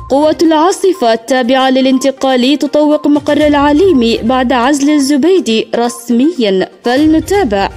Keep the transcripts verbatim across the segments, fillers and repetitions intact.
قوة العاصفة التابعة للانتقالي تطوق مقر العليمي بعد عزل الزبيدي رسميا، فلنتابع.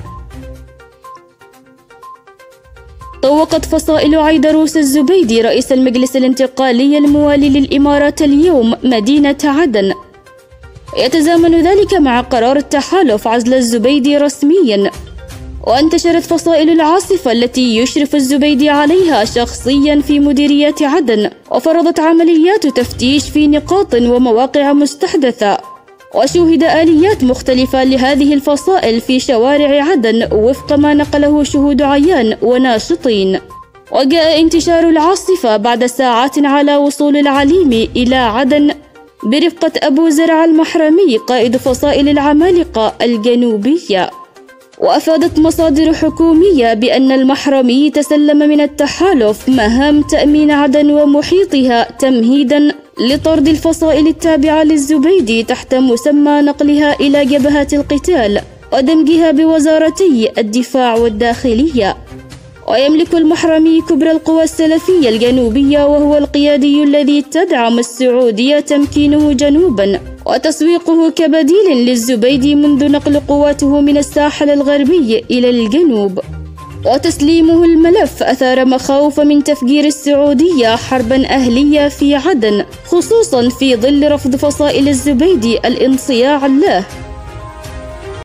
طوقت فصائل عيدروس الزبيدي رئيس المجلس الانتقالي الموالي للإمارات اليوم مدينة عدن. يتزامن ذلك مع قرار التحالف عزل الزبيدي رسميا. وانتشرت فصائل العاصفة التي يشرف الزبيدي عليها شخصيا في مديرية عدن، وفرضت عمليات تفتيش في نقاط ومواقع مستحدثة، وشوهد آليات مختلفة لهذه الفصائل في شوارع عدن وفق ما نقله شهود عيان وناشطين. وجاء انتشار العاصفة بعد ساعات على وصول العليمي إلى عدن برفقة أبو زرع المحرمي قائد فصائل العمالقة الجنوبية. وأفادت مصادر حكومية بأن المحرمي تسلم من التحالف مهام تأمين عدن ومحيطها تمهيدا لطرد الفصائل التابعة للزبيدي تحت مسمى نقلها إلى جبهات القتال ودمجها بوزارتي الدفاع والداخلية. ويملك المحرمي كبرى القوى السلفية الجنوبية، وهو القيادي الذي تدعم السعودية تمكينه جنوبا وتسويقه كبديل للزبيدي منذ نقل قواته من الساحل الغربي إلى الجنوب. وتسليمه الملف أثار مخاوف من تفجير السعودية حربا أهلية في عدن، خصوصا في ظل رفض فصائل الزبيدي الانصياع له